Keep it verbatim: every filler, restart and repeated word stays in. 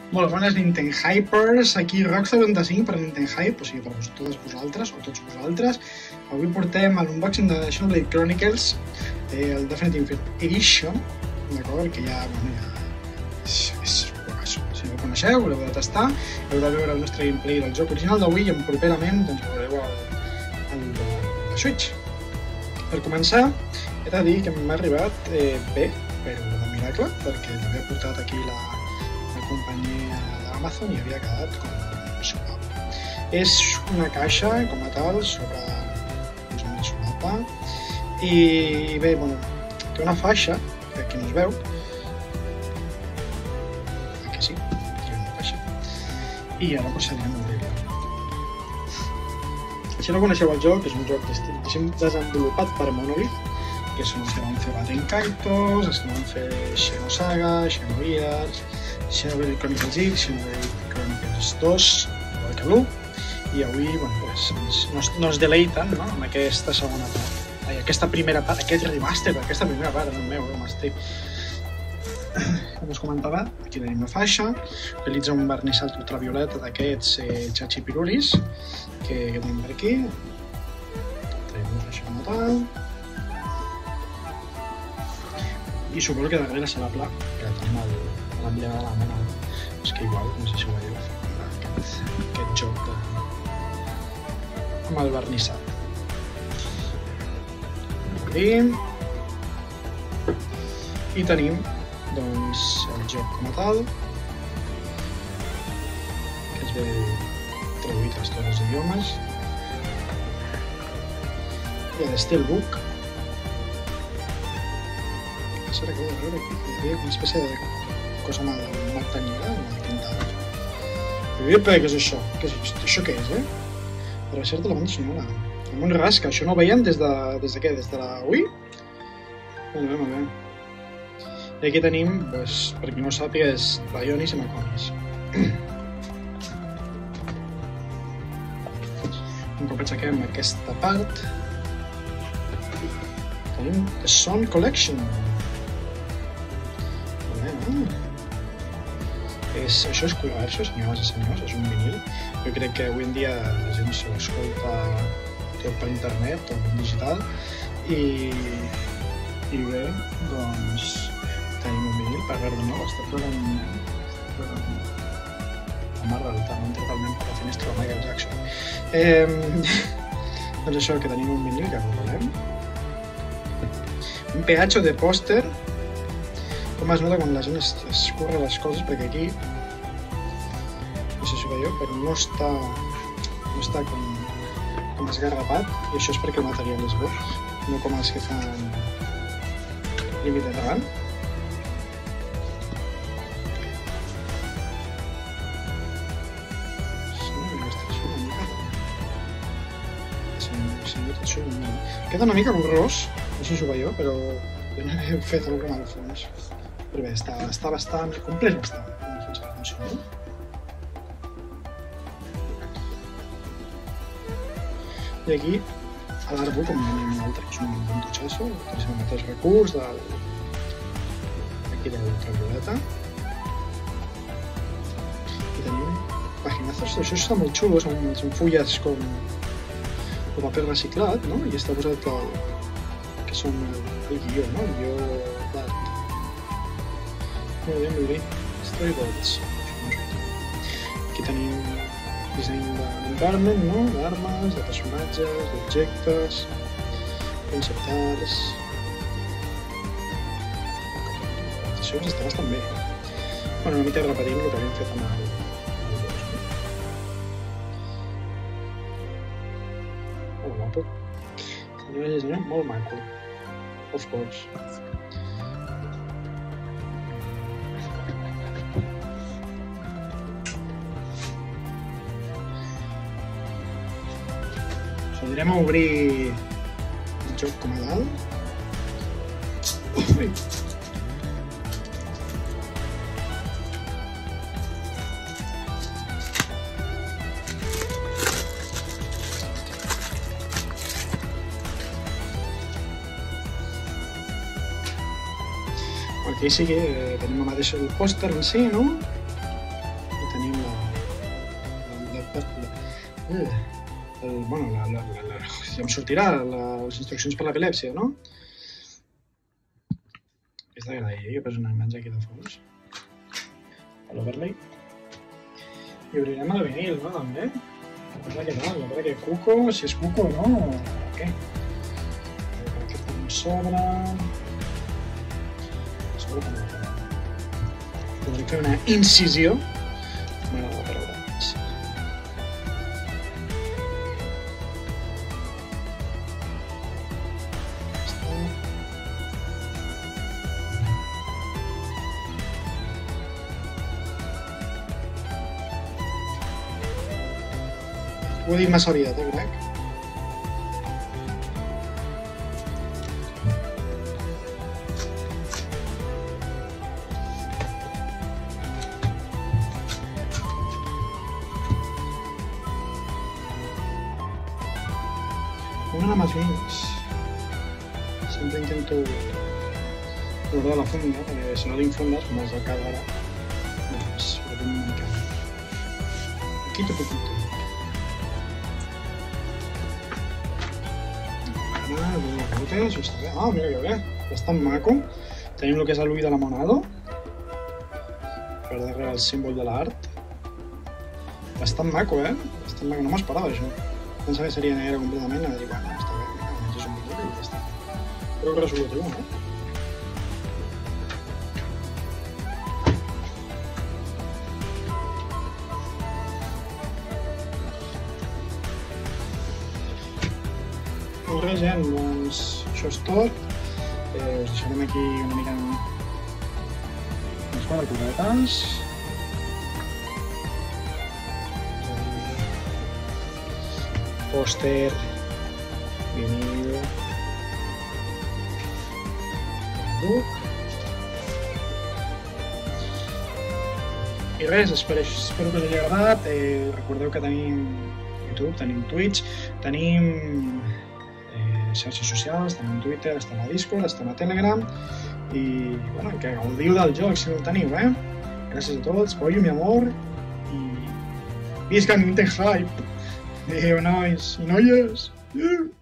Molt bones Nintendo Hypers, aquí Rockstar trenta-cinc per Nintendo Hype, o sigui per totes vosaltres o tots vosaltres. Avui portem l'unboxing de Xenoblade Chronicles, el Definitive Edition, d'acord, que ja, bueno, ja és, és bocasso. Si no el coneixeu, ho heu de tastar, heu de veure el nostre gameplay del joc original d'avui i en properament doncs, veureu el, el, el Switch. Per començar, he de dir que m'ha arribat eh, bé, però de miracle, perquè l'havia portat aquí la companyia d'Amazon i havia quedat com solapa. És una caixa com a tal sobre una solapa i bé, bueno, té una faixa que aquí no es veu, aquí sí, té una faixa i ara procedem a obrir-la. Si no coneixeu el joc, és un joc desenvolupat per Monolith, que són els que van fer Baten Kaitos, els que van fer Xenosaga, Xenogears, Xenoblade Chronicles X, Xenoblade Chronicles dos, igual que l'u, i avui bueno, pues, ens, no es deleiten, no?, amb aquesta segona part, ai, aquesta primera part, aquest remaster, aquesta primera part, no meu, no m'estic. Com us comentava, aquí tenim la faixa, utilitza un vernissat ultravioleta d'aquests eh, Chachipirulis, que, que tenim per aquí, traiem la faixa com a tal, i suposo que darrere serà pla, que tenim el l'emblema de la mona, és que igual, no sé si ho veieu, aquest, aquest joc de... amb el vernissat. Obrim i tenim doncs el joc com a tal, que es ve traduït a tots els idiomes, i el Steelbook. Serà que ho he de veure aquí, hi havia una espècie de cosa mal tenyida, mal pintada. I què és això? Què és això? Això què és, eh? Per la certa la banda sonora. Amb un rasca, això no ho veiem des de... des de què? Des de la Wii? Molt bé, molt bé. I aquí tenim, doncs, per qui no ho sàpiga, és Bionis i Maconis. Un cop aixequem aquesta part, tenim The Song Collection. És, això és Collaverso, senyores i senyors, és un vinil. Jo crec que avui en dia la gent se l'escolta tot per internet, tot per digital, i, i bé, doncs tenim un vinil per veure, no? Està plorant la mar delta, no? Totalment per la finestra de Michael Jackson. Eh, doncs això, que tenim un vinil que veurem. Un peatge de pòster. Com es nota quan la gent es, es curra les coses, perquè aquí, no sé si ho veieu, però no està, no està com, com esgarrapat, i això és perquè el material és bo, no com els que fan Limited Run. Sí, il·lustració una mica. Sí, una mica. Queda una mica borrós, no sé si ho veieu, però jo no he fet alguna cosa al fons. Però bé, està, està bastant complet, bastant, no fins ara funciona. I aquí, a l'artbook, com tenim un altre, que és un totxasso, que és el mateix recurs del... aquí de l'ultravioleta. I tenim paginazos, això està molt xulo, són, són fulles com, com paper reciclat, no? I està posat el, que són el, el guió, no? El guió d'art. Molt bé, molt bé. Storyboards. Aquí tenim disseny d'environment, no? D'armes, de personatges, d'objectes, concept arts... Això està bastant bé. Bueno, una mica repetint el que havíem fet amb el... Molt guapo. Senyora i senyora, molt maco. Of course. Podrem obrir el joc com a dalt. Ui. Aquí sí que tenim el mateix el pòster en si, no? El, bueno, la, la, la, la, ja em sortirà les instruccions per l'epilèpsia, no? Aquesta agradaria, jo poso una imatge aquí de fons. A l'overlay. I obrirem el vinil, no, també? A veure què tal, a veure què cuco, si és cuco o no, o què? A veure què per sobre... A sobre també ho farà. Podríem fer una incisió. M'agrada la paraula. Ho he dit massa aviat, eh, crec? Una nada más fins. Sempre intento guardar la funda, perquè si no tinc fundes, com és el cas ara, doncs ho tinc una mica. Poquito, poquito. Ah, mira que bé, bastant maco. Tenim el que és l'ull de la Monado, per darrere el símbol de l'art. Bastant maco, eh? Bastant maco, no m'esperava això. Pensava que seria negre completament, i dir, bueno, està bé, almenys és un bitllet i ja està. Però resolutiu, no? Molt bé, gent, doncs això és tot. Eh, us deixarem aquí una mica unes quatre cosetes. Pòster, vinil, book. I res, espero, espero que us hagi agradat. Eh, recordeu que tenim YouTube, tenim Twitch, tenim xarxes socials, estem a Twitter, estem a Discord, estem a Telegram i bueno, que gaudiu del joc si no el teniu, eh? Gràcies a tots, pollo, mi amor i visca Nintendo Hype! Adéu, nois i noies!